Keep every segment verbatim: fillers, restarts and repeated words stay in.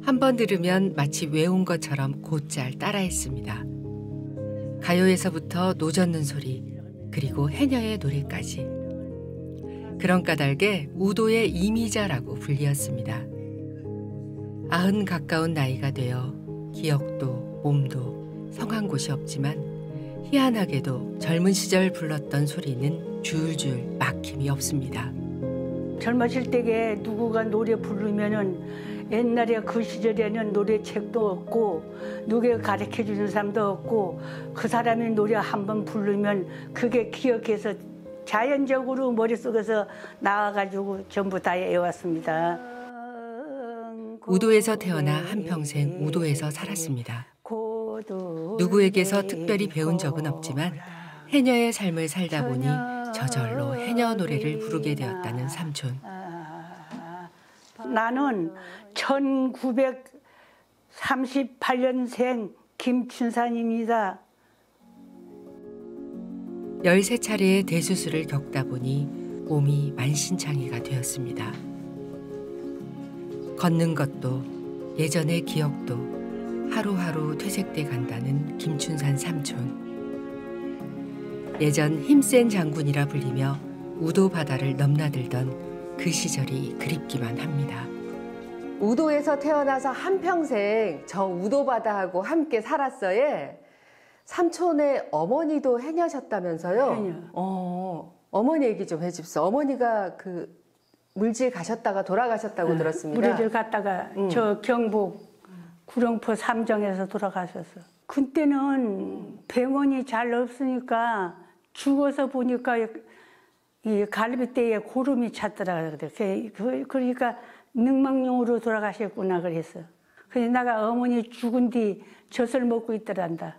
한 번 들으면 마치 외운 것처럼 곧잘 따라했습니다. 가요에서부터 노젓는 소리, 그리고 해녀의 노래까지. 그런 까닭에 우도의 이미자라고 불리었습니다. 아흔 가까운 나이가 되어 기억도 몸도 성한 곳이 없지만 희한하게도 젊은 시절 불렀던 소리는 줄줄 막힘이 없습니다. 젊었을 때에 누구가 노래 부르면은 옛날에 그 시절에는 노래책도 없고 누가 가르쳐주는 사람도 없고 그 사람이 노래 한 번 부르면 그게 기억해서 자연적으로 머릿속에서 나와가지고 전부 다 외웠습니다. 우도에서 태어나 한평생 우도에서 살았습니다. 누구에게서 특별히 배운 적은 없지만 해녀의 삶을 살다 보니 저절로 해녀 노래를 부르게 되었다는 삼촌. 나는 천구백삼십팔 년생 김춘산입니다. 열세 차례의 대수술을 겪다 보니 몸이 만신창이가 되었습니다. 걷는 것도 예전의 기억도 하루하루 퇴색돼 간다는 김춘산 삼촌. 예전 힘센 장군이라 불리며 우도 바다를 넘나들던 그 시절이 그립기만 합니다. 우도에서 태어나서 한평생 저 우도 바다하고 함께 살았어요. 삼촌의 어머니도 해녀셨다면서요? 해녀. 어, 어머니 얘기 좀 해줍소. 어머니가 그 물질 가셨다가 돌아가셨다고 네, 들었습니다. 물질 갔다가 응. 저 경북 구룡포 삼정에서 돌아가셨어. 그때는 병원이 잘 없으니까 죽어서 보니까 이 갈비뼈에 고름이 찼더라. 그래. 그러니까 늑막용으로 돌아가셨구나 그랬어. 그래서 내가 어머니 죽은 뒤 젖을 먹고 있더란다.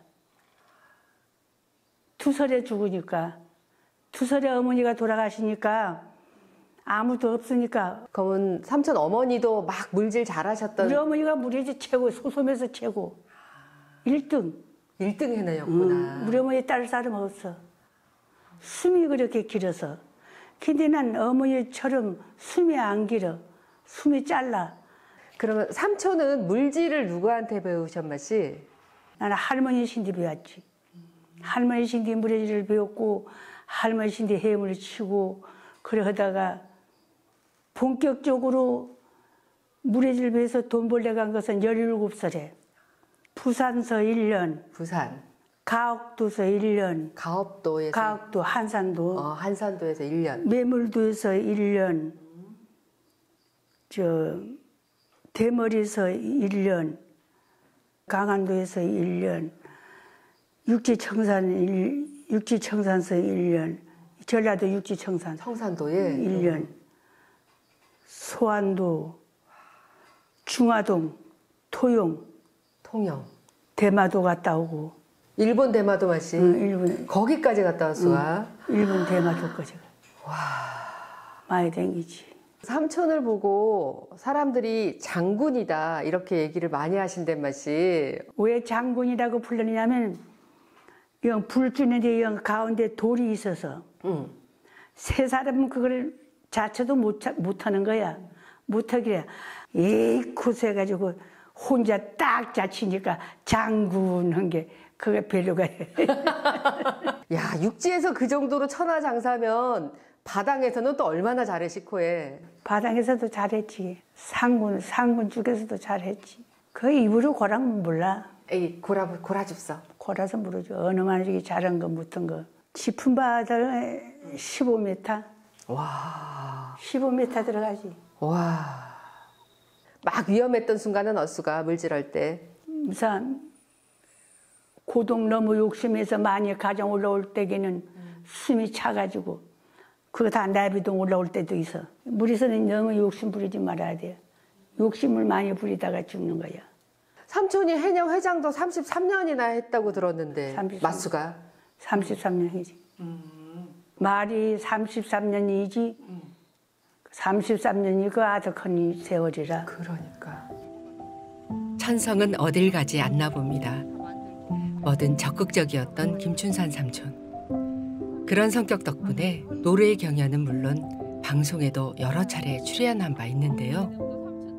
투설에 죽으니까. 투설에 어머니가 돌아가시니까 아무도 없으니까. 그러면 삼촌 어머니도 막 물질 잘하셨던. 우리 어머니가 물질 최고, 소솜에서 최고. 일 등. 일 등 해내셨구나. 응, 우리 어머니 딸 사람 없어. 숨이 그렇게 길어서. 근데 난 어머니처럼 숨이 안 길어. 숨이 짧아. 그러면 삼촌은 물질을 누구한테 배우셨마시? 나는 할머니 신디 배웠지. 할머니 신디 물질을 배웠고 할머니 신디 해물을 치고 그래 하다가 본격적으로 물질을 배워서 돈 벌려 간 것은 열일곱 살에. 부산서 일 년. 부산. 가옥도서 일 년. 가업도에서. 가옥도 한산도. 어, 한산도에서 일 년. 매물도에서 일 년. 저 대머리에서 일 년. 강안도에서 일 년. 육지청산 일, 육지청산서 일 년. 전라도 육지청산. 청산도에. 일 년. 소안도. 중화동. 토용. 통영. 대마도 갔다 오고. 일본 대마도 마시. 응, 일본. 거기까지 갔다 왔어. 응, 일본 대마도까지. 와. 많이 댕기지. 삼촌을 보고 사람들이 장군이다 이렇게 얘기를 많이 하신단 맛이. 왜 장군이라고 불렀냐면 영 불주는데 영 가운데 돌이 있어서 응. 세 사람은 그걸 자체도 못, 못하는 거야. 못하기래. 에이 고생해가지고 혼자 딱 자치니까 장군 한 게 그게 별로가 해. 야 육지에서 그 정도로 천하장사면 바닥에서는 또 얼마나 잘해시코에. 바닥에서도 잘했지. 상군 상군 쪽에서도 잘했지. 그 입으로 고라면 몰라. 에이 고라 고라 줍서. 고라서 모르죠. 어느 만족이 잘한 거 못한 거. 짚은 바다에 십오 미터. 와. 십오 미터 들어가지. 와. 막 위험했던 순간은 어수가 물질할 때. 우선 고동 너무 욕심해서 많이 가정 올라올 때에는 음. 숨이 차가지고 그거 다 내비동 올라올 때도 있어. 물에서는 너무 욕심 부리지 말아야 돼. 욕심을 많이 부리다가 죽는 거야. 삼촌이 해녀 회장도 삼십삼 년이나 했다고 들었는데 삼십삼 년. 맞수가? 삼십삼 년이지. 음. 말이 삼십삼 년이지 음. 삼십삼 년이 그 아득한 세월이라. 그러니까. 천성은 어딜 가지 않나 봅니다. 뭐든 적극적이었던 김춘산 삼촌. 그런 성격 덕분에 노래 경연은 물론 방송에도 여러 차례 출연한 바 있는데요.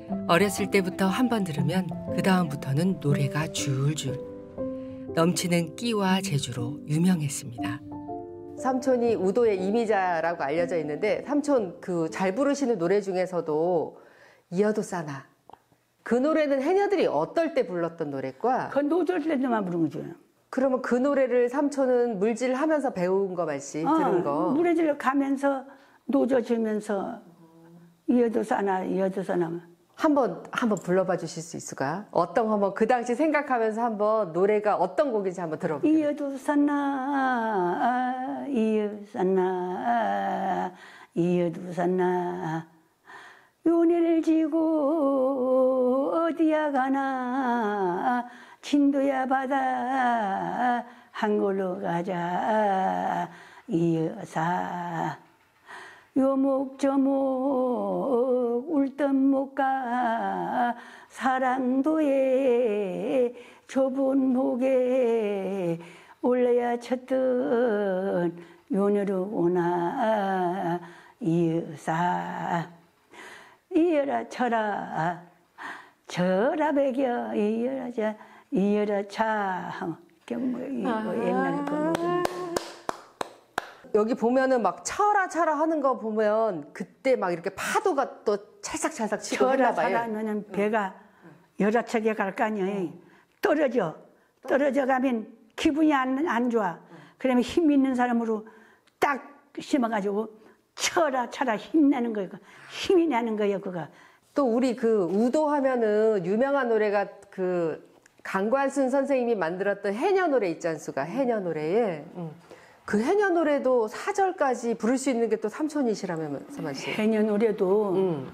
어렸을 때부터 한 번 들으면 그 다음부터는 노래가 줄줄. 넘치는 끼와 재주로 유명했습니다. 삼촌이 우도의 이미자라고 알려져 있는데 삼촌 그 잘 부르시는 노래 중에서도 이어도 싸나 그 노래는 해녀들이 어떨 때 불렀던 노래과 그 노절 때만 부른 거죠. 그러면 그 노래를 삼촌은 물질하면서 배운 거 말씨 어, 들은 거 물에질 가면서 노져지면서 이어도 싸나 이어도 싸나 한번 한번 불러봐 주실 수 있을까? 어떤 한번 그 당시 생각하면서 한번 노래가 어떤 곡인지 한번 들어볼게요. 이어도 싸나 이어도 싸나 이어도 싸나 요네를 지고 어디야 가나 진도야 바다 한골로 가자 이어사 요목저목 울던 못가 사랑도에 좁은 목에 올라야 쳤던 요녀로 오나 이어사 이어라 쳐라 쳐라 배겨 이어라 자 이어라 차 뭐 이거 옛날 거 노래. 여기 보면은 막 쳐라 쳐라 하는 거 보면 그때 막 이렇게 파도가 또 찰싹찰싹 치고 쳐라 했나 봐요. 쳐라면은 배가 여러 척에 갈 거 아니에요. 떨어져 떨어져 가면 기분이 안, 안 좋아. 그러면 힘 있는 사람으로 딱 심어가지고 쳐라 쳐라 힘내는 거예요. 힘이 나는 거예요 그거. 또 우리 그 우도 하면은 유명한 노래가 그 강관순 선생님이 만들었던 해녀 노래 있지 않습니까? 해녀 노래에 음. 그 해녀 노래도 사 절까지 부를 수 있는 게 또 삼촌이시라면 서만 씨. 해녀 노래도 음.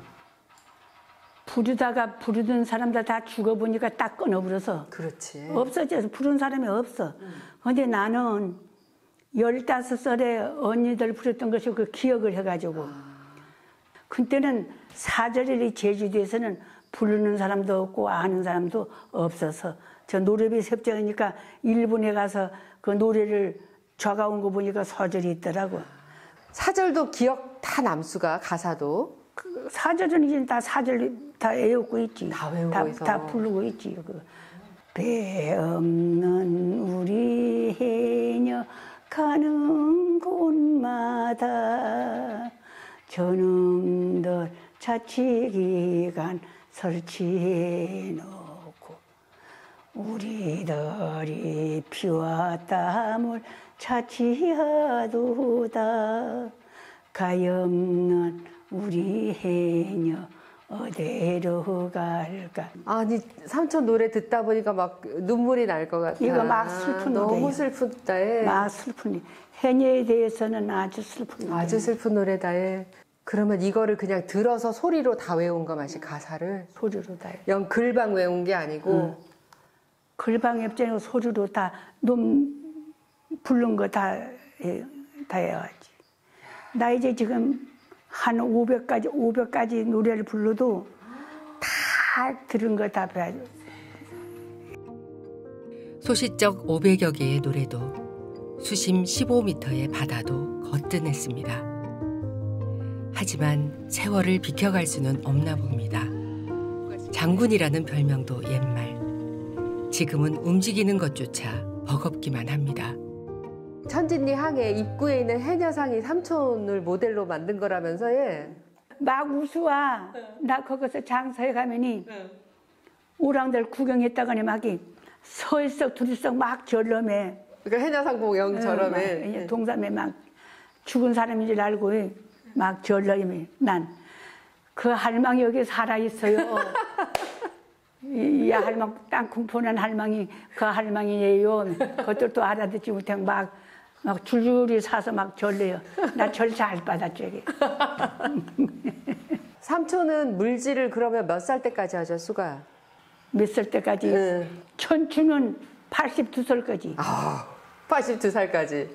부르다가 부르던 사람들 다 죽어보니까 딱 끊어버려서 그렇지. 없어져서 부른 사람이 없어. 근데 나는 열다섯 살에 언니들 부렸던 것을 그 기억을 해가지고 그때는 사절이 제주도에서는 부르는 사람도 없고 아는 사람도 없어서 저 노래비 섭정이니까 일본에 가서 그 노래를 적어온 거 보니까 서절이 있더라고. 사절도 기억 다 남수가 가사도 그 사절은 이제 다 사절 다 외우고 있지. 다 외우고 다, 있어. 다 부르고 있지. 그. 배 없는 우리 해녀 가는 곳마다 저놈들 자치기간 설치해놓고 우리들이 피와 땀을 차치하도다 가엾는 우리 해녀 어디로 갈까. 아니 삼촌 노래 듣다 보니까 막 눈물이 날 것 같아. 이거 막 슬픈 너무 노래예요. 슬프다. 예. 막 슬픈 해녀에 대해서는 아주 슬픈 노래. 아주 슬픈 노래다. 예. 그러면 이거를 그냥 들어서 소리로 다 외운 거 맛이 가사를 소리로 다 해. 영 글방 외운 게 아니고 응. 글방 앱전에 소리로 다 놈 부른 거 다 다 해야지. 나 이제 지금 한 오백 가지 오백 가지 노래를 불러도 다 들은 거 다 배워야. 소시적 오백여 개의 노래도 수심 십오 미터의 바다도 거뜬했습니다. 하지만 세월을 비켜갈 수는 없나 봅니다. 장군이라는 별명도 옛말. 지금은 움직이는 것조차 버겁기만 합니다. 천진리 항해 입구에 있는 해녀상이 삼촌을 모델로 만든 거라면서 예. 막 우수와 나 거기서 장사해 가면이 오랑들 구경했다가니 막이 서있어 둘이서 막 절름해. 그러니까 해녀상 보경처럼 막 예. 동삼에 막 죽은 사람인 줄 알고 막 절름해. 난 그 할망이 여기 살아 있어요. 이, 이 할망 땅콩 포는 할망이 그 할망이에요. 그것도 알아듣지 못해 막, 막 줄줄이 사서 막 절래요. 나 절 잘 받았죠. 삼촌은 물질을 그러면 몇 살 때까지 하죠, 수가? 몇 살 때까지? 네. 천추는 팔십두 살까지. 아, 팔십두 살까지.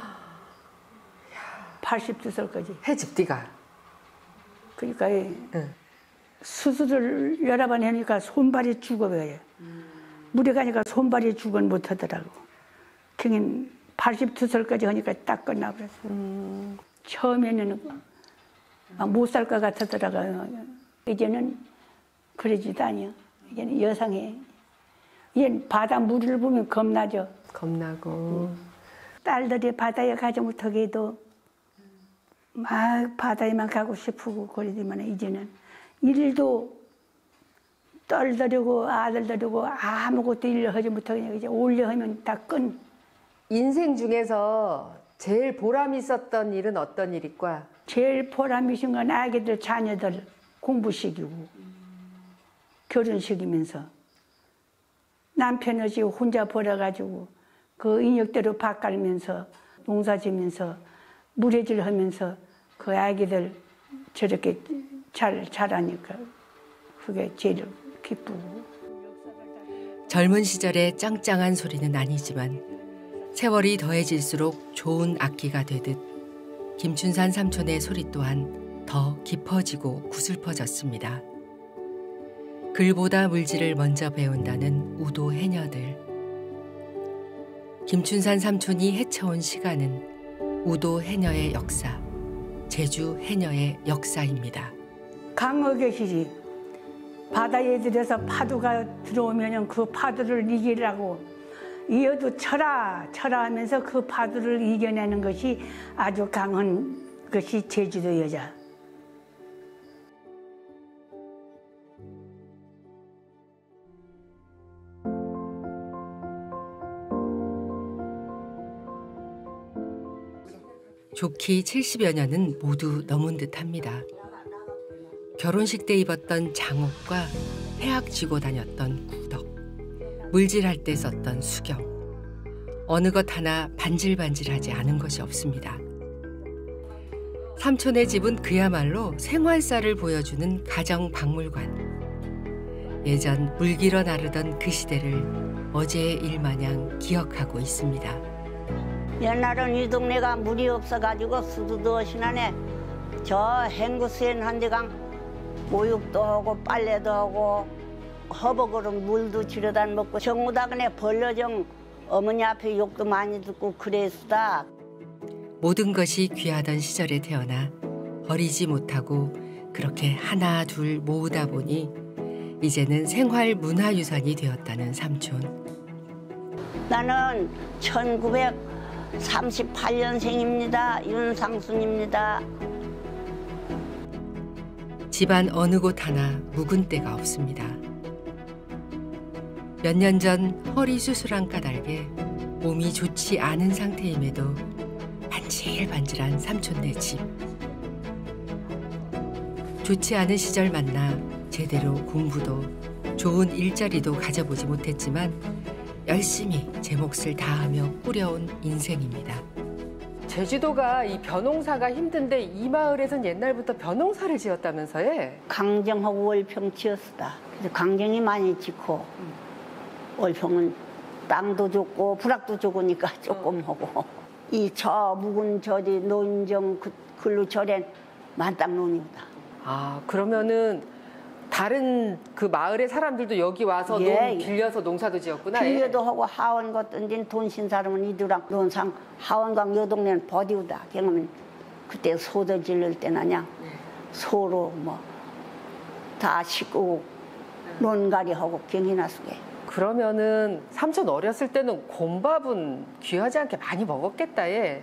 팔십두 살까지. 해집디가. 그러니까 이 응. 수술을 여러 번 하니까 손발이 죽어버려요. 물에 가니까 손발이 죽은 못하더라고. 그냥 팔십두 살까지 하니까 딱 끝나버렸어. 음. 처음에는 못 살 것 같았더라고요. 이제는 그러지도 아니요. 이게 여성이 얘는 바다 물을 보면 겁나죠. 겁나고. 딸들이 바다에 가지 못하게 해도 막 바다에만 가고 싶고 그러지만 이제는 일도 딸 데리고 아들 데리고 아무것도 일을 하지 못하게 이제 올려 하면 다 끈. 인생 중에서 제일 보람 있었던 일은 어떤 일일까? 제일 보람이신 건 아기들 자녀들 공부시키고 결혼시키면서 남편 없이 혼자 벌어가지고 그 인력대로 밥 갈면서 농사 지면서 물회질 하면서 그 아기들 저렇게 잘 자라니까 그게 제일 기쁘고. 젊은 시절의 짱짱한 소리는 아니지만 세월이 더해질수록 좋은 악기가 되듯 김춘산 삼촌의 소리 또한 더 깊어지고 구슬퍼졌습니다. 글보다 물질을 먼저 배운다는 우도 해녀들. 김춘산 삼촌이 헤쳐온 시간은 우도 해녀의 역사, 제주 해녀의 역사입니다. 강어 계시지. 바다에 들여서 파도가 들어오면 그 파도를 이기려고 이어도 쳐라 쳐라 하면서 그 파도를 이겨내는 것이 아주 강한 것이 제주도 여자. 좋기 칠십여 년은 모두 넘은 듯합니다. 결혼식 때 입었던 장옥과 해악 쥐고 다녔던 구덕, 물질할 때 썼던 수경, 어느 것 하나 반질반질하지 않은 것이 없습니다. 삼촌의 집은 그야말로 생활사를 보여주는 가정 박물관. 예전 물 길어 나르던 그 시대를 어제의 일 마냥 기억하고 있습니다. 옛날은 이 동네가 물이 없어가지고 수도도 시나네 저 행구수엔 한데강 모욕도 하고 빨래도 하고 허벅으로 물도 지려다 먹고 정우다그네 벌려정 어머니 앞에 욕도 많이 듣고 그랬수다. 모든 것이 귀하던 시절에 태어나 버리지 못하고 그렇게 하나 둘 모으다 보니 이제는 생활 문화유산이 되었다는 삼촌. 나는 천구백삼십팔 년생입니다. 윤상순입니다. 집안 어느 곳 하나 묵은 데가 없습니다. 몇 년 전 허리 수술한 까닭에 몸이 좋지 않은 상태임에도 반질반질한 삼촌네 집. 좋지 않은 시절 만나 제대로 공부도 좋은 일자리도 가져보지 못했지만 열심히 제 몫을 다하며 꾸려온 인생입니다. 제주도가 이 벼농사가 힘든데 이 마을에선 옛날부터 벼농사를 지었다면서요? 강정하고 월평 지었다. 그래서 강정이 많이 짓고 월평은 땅도 좋고 부락도 좋으니까 조금 하고 이 저 묵은 저리 노인정 그, 글로 절엔 만땅 논이다. 아 그러면은 다른 그 마을의 사람들도 여기 와서 예, 농 예. 빌려서 농사도 지었구나. 빌려도 하고 하원 것 던진 돈신 사람은 이두랑 논상 하원강 요 동네는 버디우다. 경험은 그때 소도 질릴 때나냐 소로 뭐 다 싣고 논가리 하고 경이나 속에. 그러면은 삼촌 어렸을 때는 곰밥은 귀하지 않게 많이 먹었겠다. 예.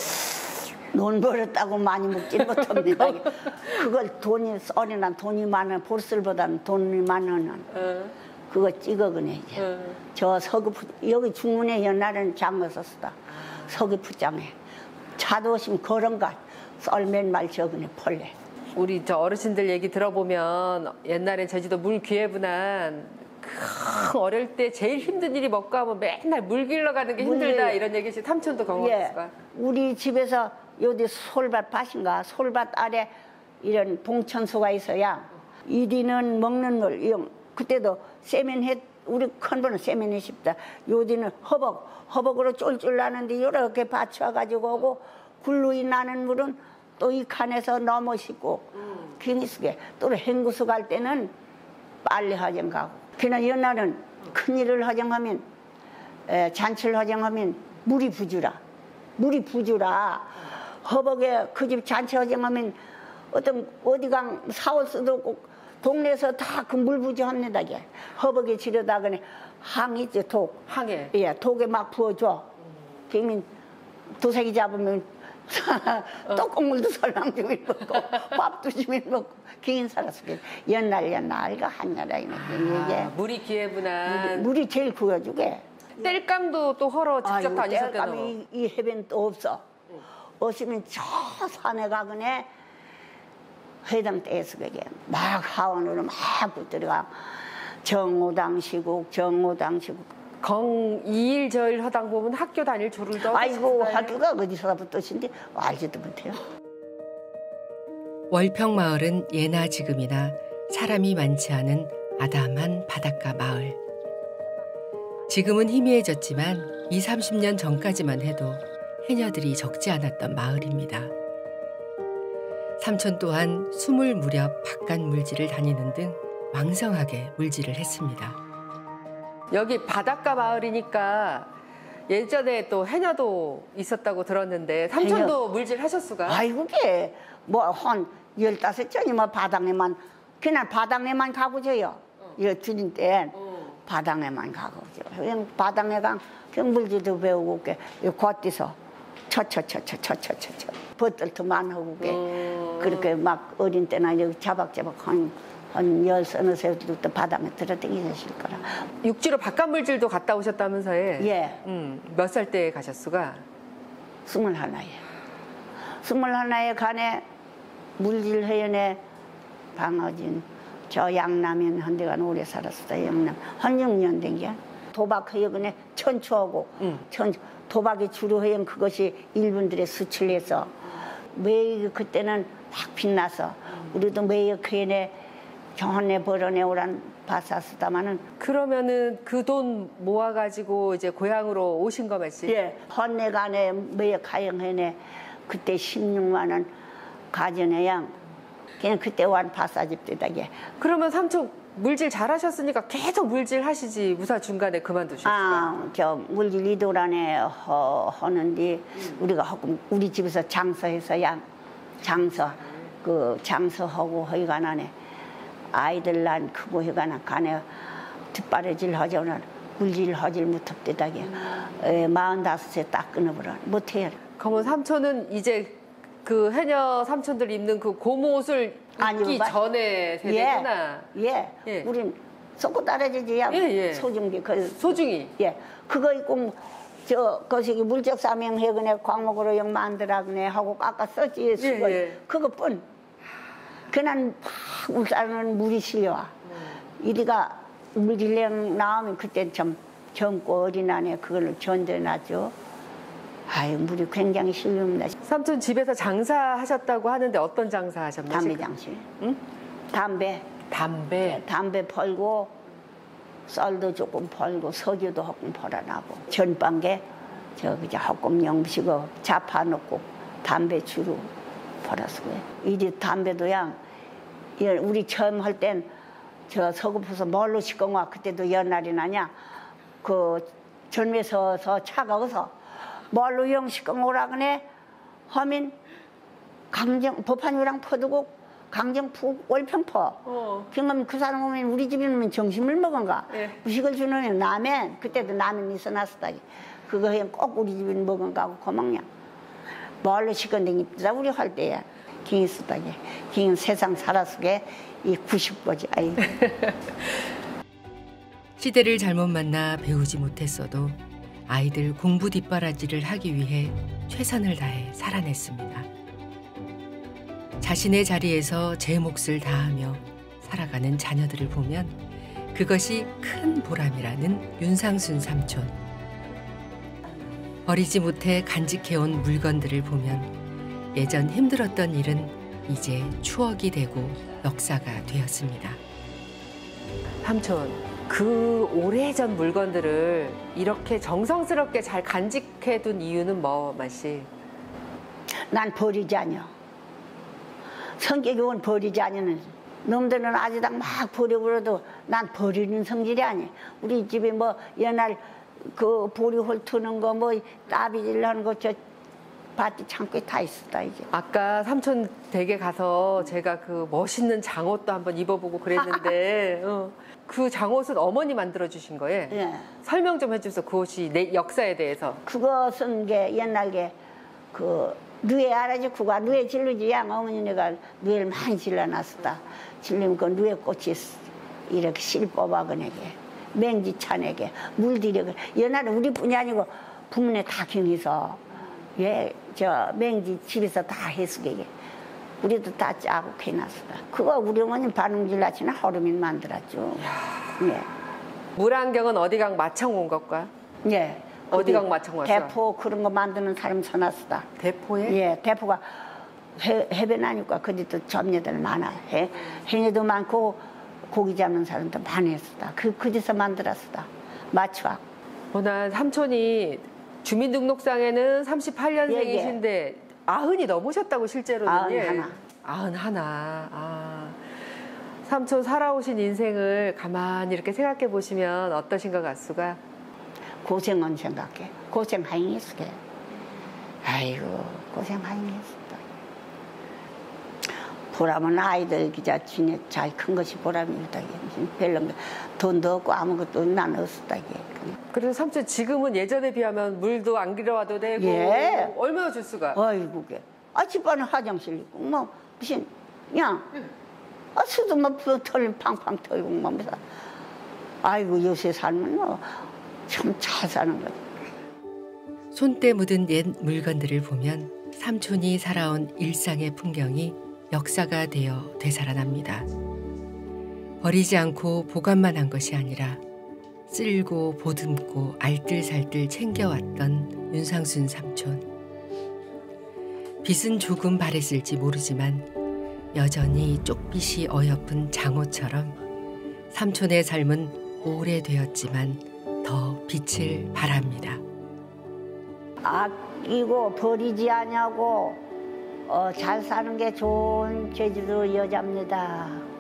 논 벌었다고 많이 먹지 못합니다. 그걸 돈이 썰이나 돈이 많은 볼슬보다는 돈이 많은 응. 그거 찍어 그네 이제. 응. 저 서귀포 여기 중문에 옛날에는 장어 썼다. 서귀포장에 차도 없으면 그런가 썰 몇 말 저그네 펄래. 우리 저 어르신들 얘기 들어보면 옛날에 제주도 물 귀해분한 큰 어릴 때 제일 힘든 일이 먹고 하면 맨날 물 길러 가는 게 힘들다 물- 이런 얘기지. 삼촌도 경험했을까? 예, 우리 집에서 요디 솔밭 밭인가 솔밭 아래 이런 봉천소가 있어야 이디는 먹는 물 이용 그때도 세면해 우리 큰 분은 세면해 싶다. 요디는 허벅 허벅으로 쫄쫄 나는데 이렇게 받쳐가지고 오고 굴루이 나는 물은 또 이 칸에서 넘어 싣고 기니스게 또 행구수 갈 때는 빨리 화정 가고. 그나 옛날은 큰 일을 화정하면 에, 잔치를 화정하면 물이 부주라 물이 부주라 허벅에 그 집 잔치 화정하면 어떤 어디가 사올 수도 없고 동네에서 다 그 물부지 합니다. 게 허벅에 지려다 그네 항 있지 독. 항해. 예, 독에 막 부어줘. 그러면 도색이 잡으면 떡국물도 설렁주면 먹고 밥도 주면 먹고 긴 살았어요. 옛날 옛날가 한나라이네. 아, 물이 기회구나. 물이 제일 구워주게. 뗄감도 또 허러 직접 다니셨대요. 뗄감이 이 해변 또 없어. 오시면 저 산에 가거네 회당 떼서 그게 막 하원으로 막 붙들어가 정오당 시국 정오당 시국. 경 이일 저일 허당 보면 학교 다닐 조를도 아이고 학교가 어디서 붙으신데 알지도 못해요. 월평마을은 예나 지금이나 사람이 많지 않은 아담한 바닷가 마을. 지금은 희미해졌지만 이삼십 년 전까지만 해도 해녀들이 적지 않았던 마을입니다. 삼촌 또한 스물 무렵 바깥 물질을 다니는 등 왕성하게 물질을 했습니다. 여기 바닷가 마을이니까 예전에 또 해녀도 있었다고 들었는데 삼촌도 해녀. 물질 하셨수가? 아이고 그게 뭐한 열다섯 전이 뭐 바닥에만 그날 바닥에만 가보죠요. 이 주린 때 바닥에만 가보죠. 그냥 바닥에 가 그냥 물질도 배우고 게 겉에서 쳐쳐쳐쳐쳐쳐쳐 버틀트만 하고 게 음. 그렇게 막 어린 때나 여기 자박자박 한 한 열 서너 세부터 바닥에 들어다니실 거라. 육지로 바깥 물질도 갔다 오셨다면서요? 예. 음, 몇 살 때 가셨수가? 스물 하나에 스물 하나에 간에 물질 회원에 방어진 저 양남인 한 대가 오래 살았어요. 양남 한 육 년 된 게 도박 회원에 천추하고 음. 천 도박이 주로 회원 그것이 일본들의 수출해서 매일 그때는 막 빛나서 우리도 매일 회원에 경원에 벌어내 오란 바사스다마는 그러면은 그 돈 모아가지고 이제 고향으로 오신 거 맞지? 예 헌내간에 매일 가영회네 그때 십육만 원 가전의 양 그냥 그때 완 바사집 때다게. 그러면 삼촌 물질 잘하셨으니까 계속 물질 하시지 무사 중간에 그만두셨어요? 아, 저 물질 이도란에 허, 하는데 우리가 하고 우리 집에서 장서해서 양 장서 그 장서하고 허이가 나네 아이들 난 크고 허이가 나 간에 뒷바래질 하자는 물질 하질 못합대다게 마흔다섯에 딱 끊어버려 못해요. 그러면 삼촌은 이제 그 해녀 삼촌들 입는 그 고무 옷을 아니, 입기 마- 전에 세대구나. 예, 예. 예. 우린 쏟고 따라지지 양 예, 예. 소중기 그 소중히. 예, 그거 입고 저 거시기 물적 사명 해그네 광목으로 영 만들어그네 하고 깎아 썼지 수건 예, 예. 그것뿐. 그난 막 울산은 물이 실려와. 이리가 물질량 나오면 그때 좀 젊고 어린아내 그걸로 견뎌놨죠. 아유 물이 굉장히 실립니다. 삼촌 집에서 장사하셨다고 하는데 어떤 장사 하셨나요? 담배 장실, 응? 담배, 담배. 담배 팔고 쌀도 조금 팔고 석유도 조금 팔아나고 전방에 저 그저 조금 영시고 자파 넣고 담배 주로 팔았어요. 이리 담배도야 우리 처음 할 땐 저 서구포서 뭘로 시꺼와 그때도 연날이 나냐 그 전매서서 차가 어서 뭘로 영 시꺼오라 그네 하면 강정 법한이랑 퍼두고 강정 푸 월평 퍼. 어. 그러면 그 사람 오면 우리 집에 오면 점심을 먹은가? 예. 음식을 주는 라면 그때도 라면 있어 놨었다기. 그거 그냥 꼭 우리 집에 먹은가 하고 고막냥. 뭘로 시건댕깁니다 우리 할 때야. ging 있었다기. ging 세상 살아서게 이 구십 거지. 아이. 시대를 잘못 만나 배우지 못했어도 아이들 공부 뒷바라지를 하기 위해 최선을 다해 살아냈습니다. 자신의 자리에서 제 몫을 다하며 살아가는 자녀들을 보면 그것이 큰 보람이라는 윤상순 삼촌. 버리지 못해 간직해온 물건들을 보면 예전 힘들었던 일은 이제 추억이 되고 역사가 되었습니다. 삼촌, 그 오래전 물건들을 이렇게 정성스럽게 잘 간직해둔 이유는 뭐 맛이? 난 버리지 않여. 성격이 온 버리지 않으는 놈들은 아직당 막 버려버려도 난 버리는 성질이 아니야. 우리 집에 뭐 옛날 그 보리홀 트는 거 뭐 따비질 하는 거 저 밭이 창고에 다 있었다 이제. 아까 삼촌 댁에 가서 제가 그 멋있는 장옷도 한번 입어보고 그랬는데 어, 그 장옷은 어머니 만들어 주신 거예요? 예. 설명 좀 해주세요. 그 옷이 내 역사에 대해서. 그것은 게 옛날에 그 누에 알아지 그가 누에 질르지 양 어머니네가 누에를 많이 질러놨었다. 질리면 그 누에 꽃이 이렇게 실 뽑아그네게 맹지찬에게 물들여 옛날에 우리뿐이 아니고 부모네 다 경해서 예 저 맹지 집에서 다 해수게 우리도 다 짜고 해놨었다. 그거 우리 어머니 반응질라치나 허름인 만들었죠. 예. 물안경은 어디강 마청 온 것과? 예. 어디강 마청 왔어? 대포 그런 거 만드는 사람 전화쓰다. 대포에? 예, 대포가 해, 해변하니까 거기도 점녀들 많아. 해, 해녀도 많고 고기 잡는 사람도 많이 했었다. 그, 거기서 만들었었다. 마추학. 어, 난 삼촌이 주민등록상에는 삼십팔 년생이신데 예, 예. 아흔이 넘으셨다고 실제로는. 아흔 하나. 아흔 하나. 아. 삼촌 살아오신 인생을 가만히 이렇게 생각해 보시면 어떠신 것 같수가? 고생은 생각해. 고생 많이 했어. 아이고, 고생 많이 했었다. 보람은 아이들 기자 중에 잘 큰 것이 보람이다. 별로 돈도 없고 아무것도 난 없었다. 그래서 삼촌 지금은 예전에 비하면 물도 안 길어와도 되고 예. 얼마나 줄 수가? 아이고, 아, 집안에 화장실 있고, 뭐, 무슨, 야, 아, 수도 뭐, 털 팡팡 털고, 뭐, 무슨. 아이고, 요새 살면 뭐, 참 잘 사는 거지. 손때 묻은 옛 물건들을 보면 삼촌이 살아온 일상의 풍경이 역사가 되어 되살아납니다. 버리지 않고 보관만 한 것이 아니라 쓸고 보듬고 알뜰살뜰 챙겨왔던 윤상순 삼촌. 빛은 조금 바랬을지 모르지만 여전히 쪽빛이 어여쁜 장호처럼 삼촌의 삶은 오래되었지만 더 빛을 발합니다. 아끼고 버리지 않냐고 어, 잘 사는 게 좋은 제주도 여자입니다.